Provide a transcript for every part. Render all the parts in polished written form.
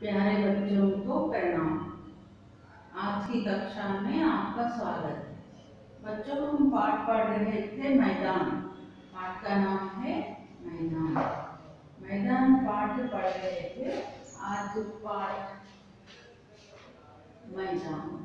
प्यारे बच्चों को प्रणाम। आज की कक्षा में आपका स्वागत है। बच्चों हम पाठ पढ़ रहे थे मैदान। पाठ का नाम है मैदान। मैदान पाठ पढ़ रहे थे। आज पाठ मैदान।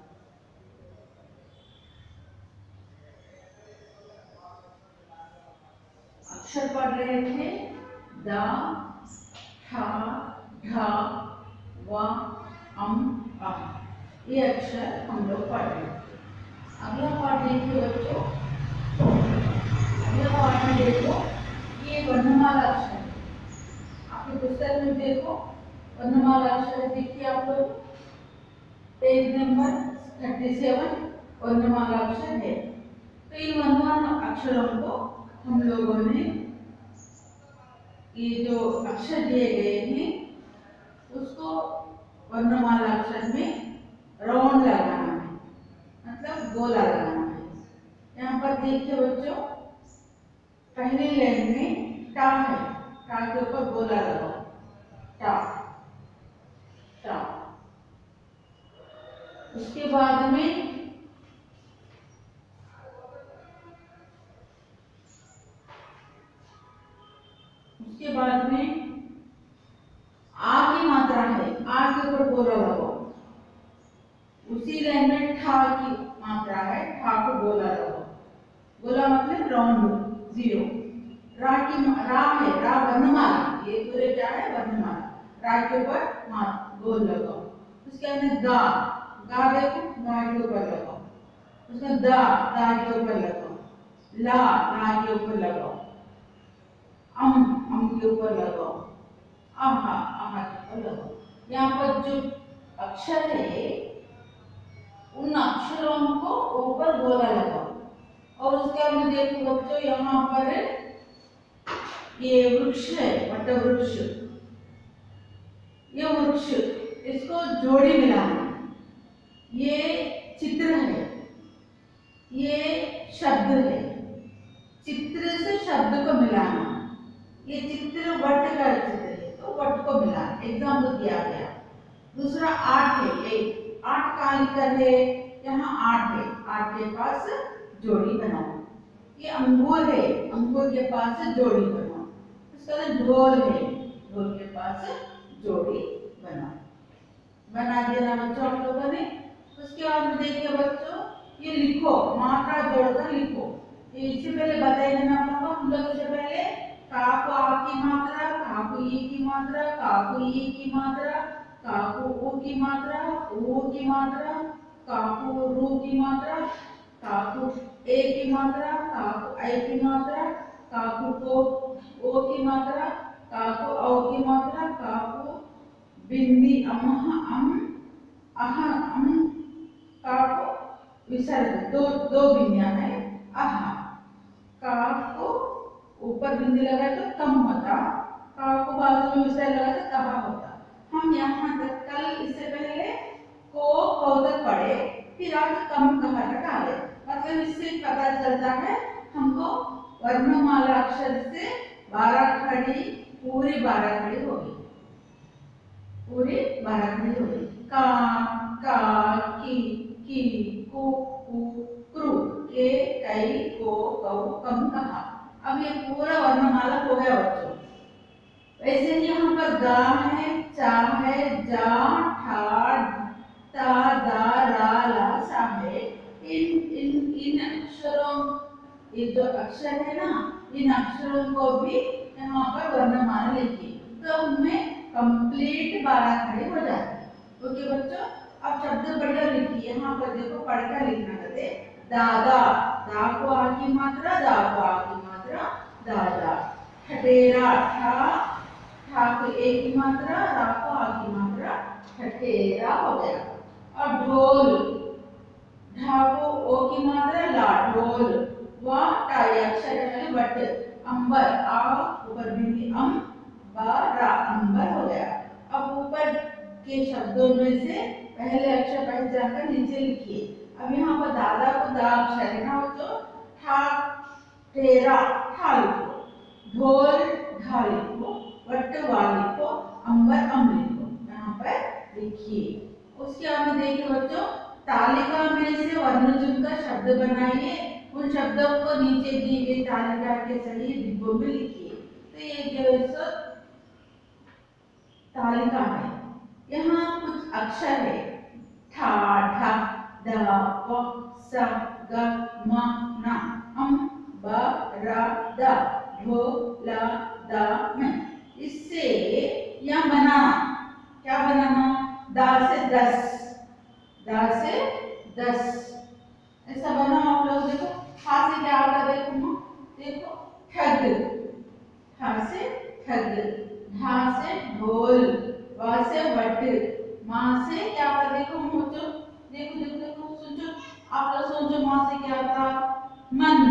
अक्षर पढ़ रहे थे दा, ठा, ढा, वा, आ। ये अक्षर हम लोग पढ़ रहे हैं। अगला पाठ देखिए बच्चों। अगला पाठ में देखो ये वर्णमाला अक्षर है। आपके पुस्तक में देखो वर्णमाला अक्षर देखिए आप लोग। पेज नंबर 37 वर्णमाला अक्षर है। तो इन वर्णमाला अक्षरों को हम लोगों ने ये जो अक्षर दिए गए हैं उसको वर्णमाला अक्षर में राउंड लगाना है, मतलब गोला लगाना है। यहाँ पर देखिए बच्चों, पहली लाइन में टा है। टा के ऊपर गोला लगाओ, टा टा। उसके बाद में आ की मात्रा है। आ के ऊपर गोला लगाओ। उसी लाइन में ठा की मात्रा है। ठा को गोला लगाओ। गोला मतलब राउंड जीरो। रा है। रा वर्णमाला। ये पूरे क्या है? वर्णमाला। रा के ऊपर गोल लगाओ। उसके बाद गा। गा देखो, गा के ऊपर लगाओ। उसके दा के ऊपर लगाओ। ला के ऊपर लगाओ। अम के ऊपर लगाओ। आहा के ऊपर लगाओ। यहाँ पर जो अक्षर है उन अक्षरों को ऊपर गोला लगाओ। और उसके बाद देखो बच्चों, यहाँ पर ये वृक्ष है, वट वृक्ष। ये वृक्ष, इसको जोड़ी मिलाना। ये चित्र है, ये शब्द है। चित्र से शब्द को मिलाना। ये चित्र वट का चित्र है तो वट को मिलाना। एग्जाम्पल दिया गया। दूसरा आठ है। एक आठ का लिखकर है, यहाँ आठ है। आठ के पास जोड़ी बनाओ। ये अंगूर है, अंगूर के पास जोड़ी बनाओ। इसका ढोल है, ढोल के पास जोड़ी बनाओ। बना दिया ना बच्चों आप लोगों ने। उसके बाद में देखिए बच्चों, ये लिखो, मात्रा जोड़कर लिखो। इससे पहले बताया ना हम लोग। इससे पहले का को आ की मात्रा, का को ई की मात्रा, का को ई की मात्रा, का को ऊ की मात्रा, ऊ की मात्रा, का को रू की मात्रा, का को ए की मात्रा, का को आई की मात्रा, का को ओ की मात्रा, का को औ की मात्रा, का को बिंदी का को विसर्ग। दो बिंदियां हैं। आहा। का को ऊपर बिंदी लगाए तो कम होता, का को बाजू में विसर्ग लगाए तो कहा होता। हम यहाँ तक कल इससे पहले को तक पढ़े, फिर आज कम कहा तक आ गए। मतलब इससे पता चलता है हमको वर्णमाला अक्षर से 12 खड़ी, पूरी 12 खड़ी होगी। पूरी 12 खड़ी होगी। का, की, कु, क्रू, के, कई, को, कऊ, कम, कहा। अब ये पूरा वर्णमाला हो गया बच्चों। वैसे ही यहाँ पर गा है, चा है, जा, ठा, ता, दा, रा, ला, सा है। इन अक्षरों, ये जो अक्षर है ना, इन अक्षरों को भी यहाँ पर वर्णमाला लिखिए तो उनमें कंप्लीट 12 खड़ी हो जाती है। ओके बच्चों, अब शब्द बढ़िया लिखिए। यहाँ पर देखो पढ़कर लिखना कहते दादा। दा को आ की मात्रा, दा को आ की मात्रा, दादा। ठठेरा, ठा को ए की मात्रा, रा को आ की मात्रा, ठठेरा हो गया। और ढोल, ढा को ओ की मात्रा, ला, ढोल। वा टा अक्षर है वट। अंबर, आ ऊपर बिंदी अम, रा, अंबर हो गया। अब ऊपर के शब्दों में से पहले अक्षर पहचान कर नीचे लिखिए। अब यहाँ पर दादा को दा अक्षर है ना बच्चों, ठा, ठेरा, ठा लिखो। ढोल, ढा लिखो। वट, वा लिखो। अंबर, अम लिखो। यहाँ लिखिए। उसके बाद में देखिए बच्चों, तालिका में से वर्ण चुनकर शब्द बनाइए, उन शब्दों को नीचे दी गई तालिका के सही डिब्बों में लिखिए। तो ये जो तालिका है, यहाँ कुछ अक्षर है, ठा ठा, द प स ग म न, अम ब र द, ढ ल द म। इससे यहाँ बनाना, क्या बनाना, दा से 10, दा से 10 ऐसा बनाओ आप लोग। देखो हा से क्या होगा, देखो माँ, देखो ठग, ठा से ठग, ढा से ढोल, वा से वट, माँ से क्या होगा, देखो मोचो, देखो देखो देखो सोचो, आप लोग सोचो माँ से क्या था, मन,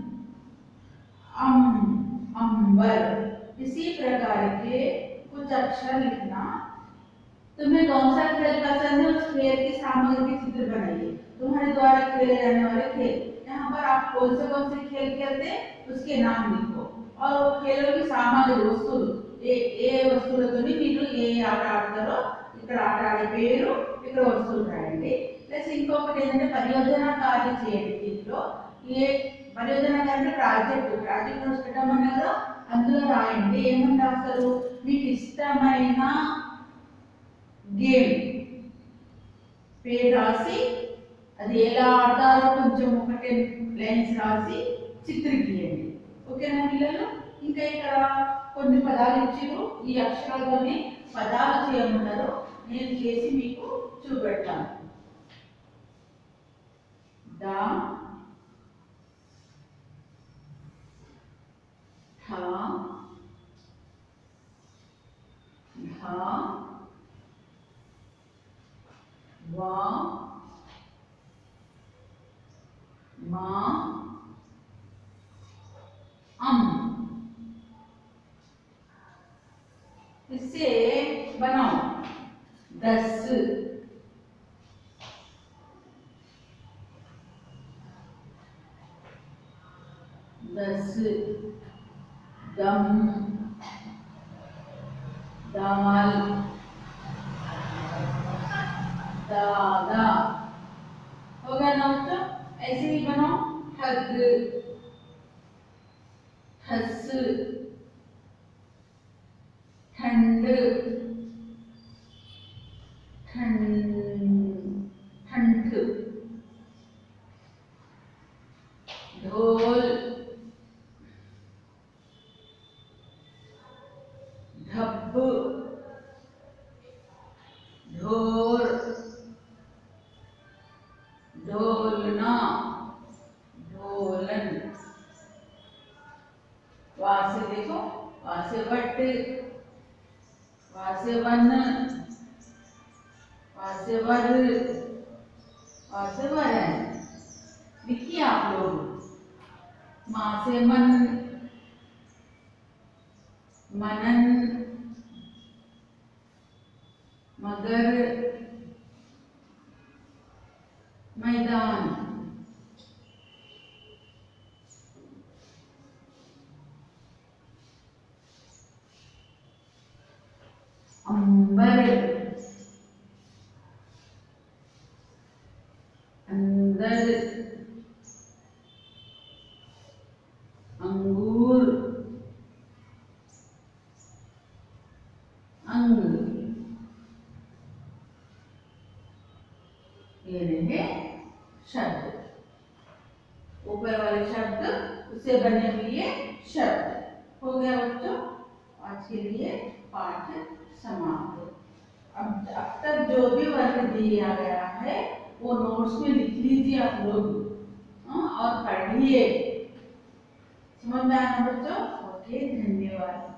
अंबर। इसी प्रकार के कुछ अक्षर लिखना। तुम्हें कौन सा खेल पसंद है, उस खेल की सामग्री के चित्र बनाइए। तुम्हारे द्वारा खेले जाने वाले खेल, यहाँ पर आप कौन से खेल खेलते हैं उसके नाम लिखो, और खेलों की सामग्री वस्तुలు, ఏ వస్తువులతోని మీరు ఏ ఆట ఆడతారో ఇక్కడ ఆట ఆడే పేరు, ఇక్కడ వస్తువులు రాయండి. ప్లస్ ఇంకొకటి ఏంటంటే పరియోజన కార్యం చేయండి. దీంట్లో ఏ పరియోజన కార్యం ప్రాజెక్ట్ నోట్స్ పెట్టమన్నారు, అందులో రాయండి. ఏమని రాస్తారు, మీకు ఇష్టమైన గేమ్ పేరు రాసి అది ఎలా ఆడతారో కొంచెం ఒకటే లైన్స్ రాసి చిత్రం గీయండి. ఓకేనా పిల్లలు? ఇంకా ఇక్కడ కొన్ని పదాలు ఇచ్చిరు, ఈ అక్షరాలతోనే పదాలు చేయమన్నారు. నేను చేసి మీకు చూపెడతాను. ద, ఠ, ఢ, वा, मा, इससे बनाओ 10, 10, दम, दाल, दादा। हो गया ना बच्चों? ऐसे ही बनाओ, ठग, ठस, ठंड, ठंठ, ढोल, ढब, ढोर, ढोलना, ढोलन। वहां से देखो, वहां से वट, वहां से वन, वहां से वर, वहां से वरन। लिखिए आप लोग। मां से मन, मनन, मगर, मैदान। अंबर, अंदर, अंगूर, अंग। ये रहे शब्द, ऊपर वाले शब्द उससे बने हुए शब्द। हो गया बच्चों, आज के लिए पाठ समाप्त। अब तक जो भी वर्क दिया गया है वो नोट्स में लिख लीजिए आप लोग, और पढ़िए। समझ में आया बच्चों? ओके, धन्यवाद।